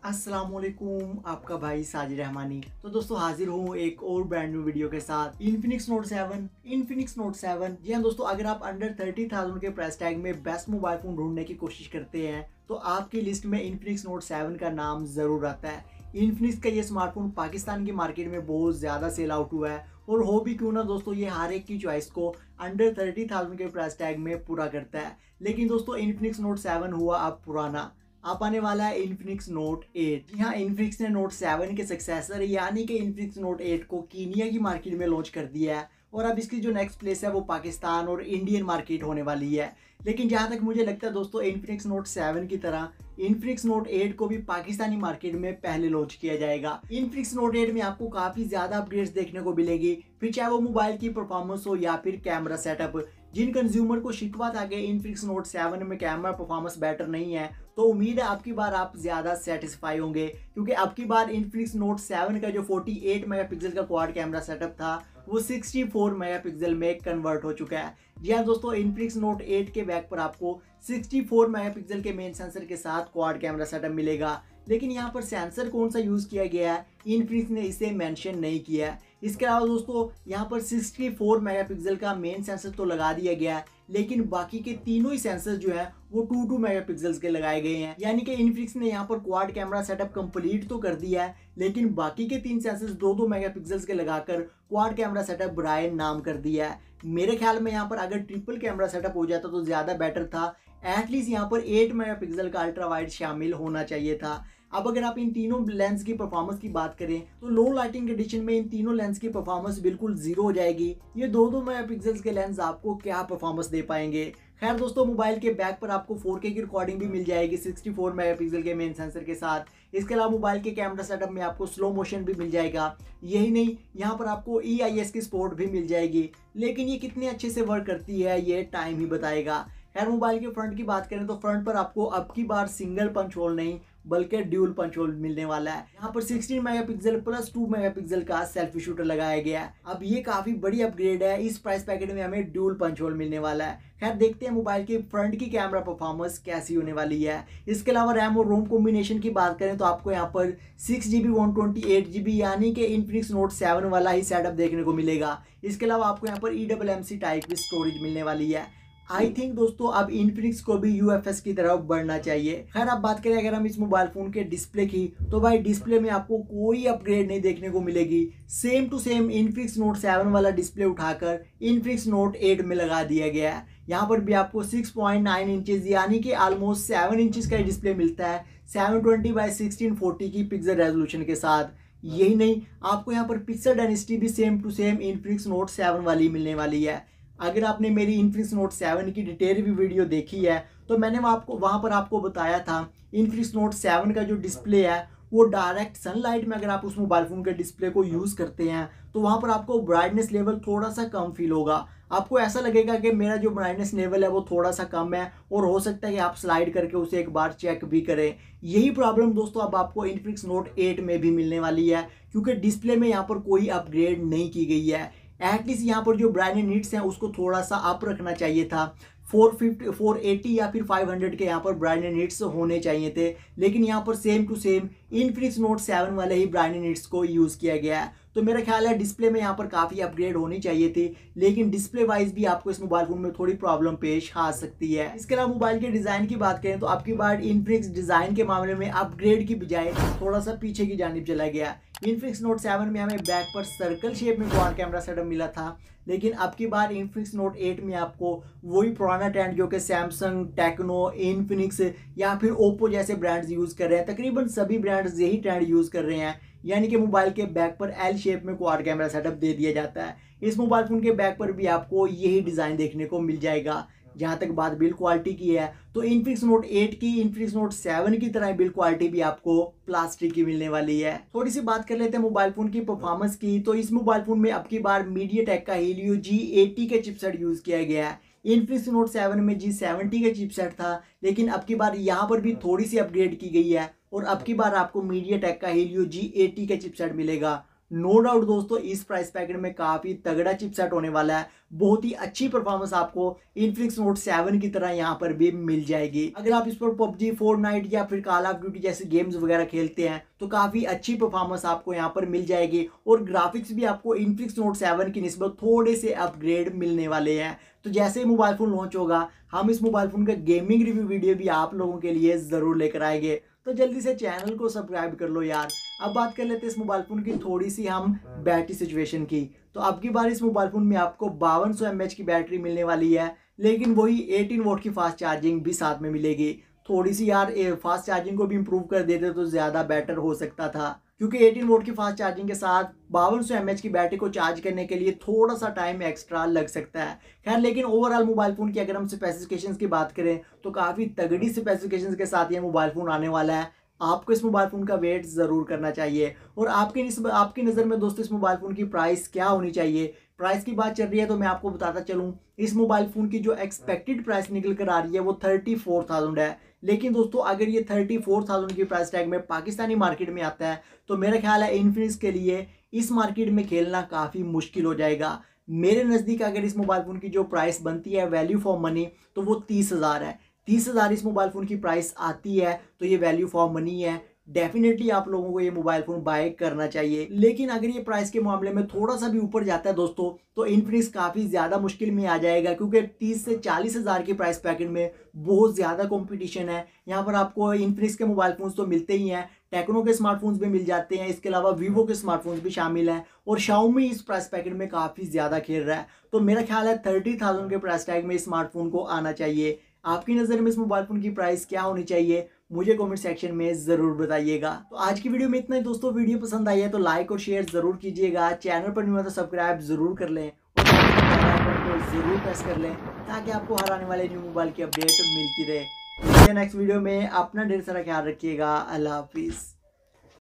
अस्सलामुअलैकुम, आपका भाई साजिद रहमानी। तो दोस्तों हाजिर हूँ एक और ब्रांड न्यू वीडियो के साथ। Infinix note 7। जी हाँ दोस्तों, अगर आप अंडर 30,000 के प्राइस टैग में बेस्ट मोबाइल फोन ढूंढने की कोशिश करते हैं तो आपकी लिस्ट में इन्फिनिक्स नोट 7 का नाम जरूर आता है। इन्फिनिक्स का ये स्मार्टफोन पाकिस्तान की मार्केट में बहुत ज़्यादा सेल आउट हुआ है और हो भी क्यों ना दोस्तों, ये हर एक की चॉइस को अंडर 30,000 के प्राइस टैग में पूरा करता है। लेकिन दोस्तों इन्फिनिक्स नोट 7 हुआ अब पुराना, आप आने वाला है इन्फिनिक्स नोट 8। जी हाँ, इन्फिनिक्स ने नोट 7 के सक्सेसर यानी कि इन्फिनिक्स नोट 8 को कीनिया की मार्केट में लॉन्च कर दिया है और अब इसकी जो नेक्स्ट प्लेस है वो पाकिस्तान और इंडियन मार्केट होने वाली है। लेकिन जहाँ तक मुझे लगता है दोस्तों, इन्फिनिक्स नोट 7 की तरह इन्फिनिक्स नोट 8 को भी पाकिस्तानी मार्केट में पहले लॉन्च किया जाएगा। इन्फिनिक्स नोट 8 में आपको काफ़ी ज़्यादा अपग्रेड्स देखने को मिलेगी, फिर चाहे वो मोबाइल की परफॉर्मेंस हो या फिर कैमरा सेटअप। जिन कंज्यूमर को शिकवा था कि इन्फिनिक्स नोट 7 में कैमरा परफॉर्मेंस बेटर नहीं है, तो उम्मीद है आपकी बार आप ज़्यादा सेटिस्फाई होंगे, क्योंकि आपकी बार इन्फिनिक्स नोट 7 का जो 48 मेगापिक्सल का क्वाड कैमरा सेटअप था वो 64 मेगापिक्सल में कन्वर्ट हो चुका है। जी हाँ दोस्तों, इन्फिनिक्स नोट 8 के बैक पर आपको 64 मेगापिक्सल के मेन सेंसर के साथ क्वाड कैमरा सेटअप मिलेगा। लेकिन यहाँ पर सेंसर कौन सा यूज़ किया गया है, इन्फिनिक्स ने इसे मेंशन नहीं किया है। इसके अलावा दोस्तों यहाँ पर 64 मेगापिक्सल का मेन सेंसर तो लगा दिया गया है, लेकिन बाकी के तीनों ही सेंसर जो है वो 2 मेगापिक्सल्स के लगाए गए हैं। यानी कि इन्फिनिक्स ने यहाँ पर क्वाड कैमरा सेटअप कंप्लीट तो कर दिया है, लेकिन बाकी के 3 सेंसर्स 2 मेगापिक्सल्स के लगाकर क्वाड कैमरा सेटअप ब्रांड नाम कर दिया है। मेरे ख्याल में यहाँ पर अगर ट्रिपल कैमरा सेटअप हो जाता तो ज़्यादा बेटर था। एटलीस्ट यहाँ पर 8 मेगापिक्सल का अल्ट्रा वाइड शामिल होना चाहिए था। अब अगर आप इन तीनों लेंस की परफॉर्मेंस की बात करें तो लो लाइटिंग कंडीशन में इन तीनों लेंस की परफॉर्मेंस बिल्कुल जीरो हो जाएगी। ये 2 मेगापिक्सल्स के लेंस आपको क्या परफॉर्मेंस दे पाएंगे। खैर दोस्तों, मोबाइल के बैक पर आपको 4K की रिकॉर्डिंग भी मिल जाएगी 64 मेगापिक्सल के मेन सेंसर के साथ। इसके अलावा मोबाइल के कैमरा सेटअप में आपको स्लो मोशन भी मिल जाएगा। यही नहीं, यहाँ पर आपको EIS की सपोर्ट भी मिल जाएगी। लेकिन ये कितने अच्छे से वर्क करती है ये टाइम ही बताएगा। खैर मोबाइल के फ्रंट की बात करें तो फ्रंट पर आपको अब की बार सिंगल पंच होल नहीं बल्कि ड्यूल पंच होल मिलने वाला है। यहाँ पर 16 मेगापिक्सल प्लस 2 मेगापिक्सल का सेल्फी शूटर लगाया गया है। अब ये काफी बड़ी अपग्रेड है, इस प्राइस पैकेट में हमें ड्यूल पंच होल मिलने वाला है। खैर देखते हैं मोबाइल के फ्रंट की कैमरा परफॉर्मेंस कैसी होने वाली है। इसके अलावा रैम और रोम कॉम्बिनेशन की बात करें तो आपको यहाँ पर 6GB 128GB यानी कि इन्फिनिक्स नोट 7 वाला ही सेटअप देखने को मिलेगा। इसके अलावा आपको यहाँ पर eMMC टाइप की स्टोरेज मिलने वाली है। आई थिंक दोस्तों अब इन्फिनिक्स को भी UFS की तरफ बढ़ना चाहिए। खैर अब बात करें अगर हम इस मोबाइल फोन के डिस्प्ले की, तो भाई डिस्प्ले में आपको कोई अपग्रेड नहीं देखने को मिलेगी। Same to same Infinix note 7 वाला डिस्प्ले उठाकर इन्फिनिक्स नोट 8 में लगा दिया गया है। यहाँ पर भी आपको 6.9 इंचेस यानी कि ऑलमोस्ट 7 इंचेस का डिस्प्ले मिलता है 720x1640 की पिक्सल रेजोल्यूशन के साथ। यही नहीं, आपको यहाँ पर पिक्सल डेंसिटी भी same to same Infinix note 7 वाली मिलने वाली है। अगर आपने मेरी इन्फिनिक्स नोट 7 की डिटेल भी वीडियो देखी है तो मैंने वहाँ पर आपको बताया था इन्फिनिक्स नोट 7 का जो डिस्प्ले है वो डायरेक्ट सनलाइट में अगर आप उस मोबाइल फ़ोन के डिस्प्ले को यूज़ करते हैं तो वहाँ पर आपको ब्राइटनेस लेवल थोड़ा सा कम फील होगा। आपको ऐसा लगेगा कि मेरा जो ब्राइटनेस लेवल है वो थोड़ा सा कम है और हो सकता है कि आप स्लाइड करके उसे एक बार चेक भी करें। यही प्रॉब्लम दोस्तों अब आपको इन्फिनिक्स नोट 8 में भी मिलने वाली है, क्योंकि डिस्प्ले में यहाँ पर कोई अपग्रेड नहीं की गई है। एटलीस्ट यहाँ पर जो ब्राइटनेस नीड्स हैं उसको थोड़ा सा अप रखना चाहिए था। 450 480 या फिर 500 के यहाँ पर ब्राइटनेस नीड्स होने चाहिए थे, लेकिन यहाँ पर same to same Infinix note 7 वाले ही ब्राइटनेस नीड्स को यूज़ किया गया है। तो मेरा ख्याल है डिस्प्ले में यहाँ पर काफ़ी अपग्रेड होनी चाहिए थी, लेकिन डिस्प्ले वाइज भी आपको इस मोबाइल फोन में थोड़ी प्रॉब्लम पेश आ सकती है। इसके अलावा मोबाइल के डिज़ाइन की बात करें तो आपकी बार इन्फिनिक्स डिज़ाइन के मामले में अपग्रेड की बजाय थोड़ा सा पीछे की जानिब चला गया। इन्फिनिक्स नोट 7 में हमें बैक पर सर्कल शेप में क्वाड कैमरा सेटअप मिला था, लेकिन अब की बार इन्फिनिक्स नोट 8 में आपको वही पुराना ट्रेंड जो कि सैमसंग, टेक्नो, इन्फिनिक्स या फिर ओप्पो जैसे ब्रांड्स यूज़ कर रहे हैं, तकरीबन सभी ब्रांड्स यही ट्रेंड यूज़ कर रहे हैं। यानी कि मोबाइल के बैक पर L शेप में क्वाड कैमरा सेटअप दे दिया जाता है। इस मोबाइल फ़ोन के बैक पर भी आपको यही डिज़ाइन देखने को मिल जाएगा। जहाँ तक बात बिल्ड क्वालिटी की है तो इन्फिनिक्स नोट 8 की इन्फिनिक्स नोट 7 की तरह बिल्ड क्वालिटी भी आपको प्लास्टिक की मिलने वाली है। थोड़ी सी बात कर लेते हैं मोबाइल फोन की परफॉर्मेंस की, तो इस मोबाइल फोन में अब की बार मीडियाटेक का Helio G80 का चिपसेट यूज़ किया गया है। इन्फिनिक्स नोट 7 में G70 का चिपसेट था, लेकिन अब की बार यहाँ पर भी थोड़ी सी अपग्रेड की गई है और अब की बार आपको मीडियाटेक का Helio G80 का चिपसेट मिलेगा। नो डाउट दोस्तों इस प्राइस पैकेट में काफी तगड़ा चिपसेट होने वाला है, बहुत ही अच्छी परफॉर्मेंस आपको इन्फिनिक्स नोट 7 की तरह यहाँ पर भी मिल जाएगी। अगर आप इस पर पबजी, फोर्टनाइट या फिर कॉल ऑफ ड्यूटी जैसे गेम्स वगैरह खेलते हैं तो काफी अच्छी परफॉर्मेंस आपको यहाँ पर मिल जाएगी और ग्राफिक्स भी आपको इन्फिनिक्स नोट 7 की निस्बत थोड़े से अपग्रेड मिलने वाले हैं। तो जैसे ही मोबाइल फोन लॉन्च होगा हम इस मोबाइल फोन का गेमिंग रिव्यू वीडियो भी आप लोगों के लिए जरूर लेकर आएंगे, तो जल्दी से चैनल को सब्सक्राइब कर लो यार। अब बात कर लेते हैं इस मोबाइल फोन की थोड़ी सी हम बैटरी सिचुएशन की। तो अब की बार इस मोबाइल फोन में आपको 5200 mAh की बैटरी मिलने वाली है, लेकिन वही 18 वोल्ट की फास्ट चार्जिंग भी साथ में मिलेगी। थोड़ी सी यार फास्ट चार्जिंग को भी इंप्रूव कर देते तो ज़्यादा बेटर हो सकता था, क्योंकि 18 वोल्ट की फास्ट चार्जिंग के साथ 5200 mAh की बैटरी को चार्ज करने के लिए थोड़ा सा टाइम एक्स्ट्रा लग सकता है। खैर लेकिन ओवरऑल मोबाइल फ़ोन की अगर हम स्पेसिफिकेशंस की बात करें तो काफ़ी तगड़ी स्पेसिफिकेशंस के साथ ये मोबाइल फ़ोन आने वाला है। आपको इस मोबाइल फ़ोन का वेट ज़रूर करना चाहिए। और आपकी नज़र में दोस्तों इस मोबाइल फ़ोन की प्राइस क्या होनी चाहिए? प्राइस की बात चल रही है तो मैं आपको बताता चलूँ, इस मोबाइल फ़ोन की जो एक्सपेक्टेड प्राइस निकल कर आ रही है वो 34,000 है। लेकिन दोस्तों अगर ये 34,000 की प्राइस टैग में पाकिस्तानी मार्केट में आता है तो मेरा ख्याल है इन्फिनिक्स के लिए इस मार्केट में खेलना काफ़ी मुश्किल हो जाएगा। मेरे नज़दीक अगर इस मोबाइल फ़ोन की जो प्राइस बनती है वैल्यू फॉर मनी तो वो 30,000 है। 30,000 इस मोबाइल फ़ोन की प्राइस आती है तो ये वैल्यू फॉर मनी है। डेफिनेटली आप लोगों को ये मोबाइल फ़ोन बाय करना चाहिए। लेकिन अगर ये प्राइस के मामले में थोड़ा सा भी ऊपर जाता है दोस्तों तो इन्फिनिक्स काफ़ी ज़्यादा मुश्किल में आ जाएगा, क्योंकि 30 से 40,000 के प्राइस पैकेट में बहुत ज़्यादा कंपटीशन है। यहाँ पर आपको इन्फिनिक्स के मोबाइल फ़ोन्स तो मिलते ही हैं, टेक्नो के स्मार्टफोन्स भी मिल जाते हैं, इसके अलावा वीवो के स्मार्टफोन्स भी शामिल हैं और शाओमी इस प्राइस पैकेट में काफ़ी ज़्यादा खेल रहा है। तो मेरा ख्याल है 30,000 के प्राइस टैग में स्मार्टफोन को आना चाहिए। आपकी नज़र में इस मोबाइल फ़ोन की प्राइस क्या होनी चाहिए मुझे कमेंट सेक्शन में ज़रूर बताइएगा। तो आज की वीडियो में इतना ही दोस्तों। वीडियो पसंद आई है तो लाइक और शेयर ज़रूर कीजिएगा, चैनल पर नहीं हुआ तो सब्सक्राइब ज़रूर कर लें और ज़रूर प्रेस कर लें ताकि आपको हर आने वाले न्यू मोबाइल की अपडेट मिलती रहे। नेक्स्ट वीडियो में अपना ढेर सारा ख्याल रखिएगा। अल्लाह हाफिज़।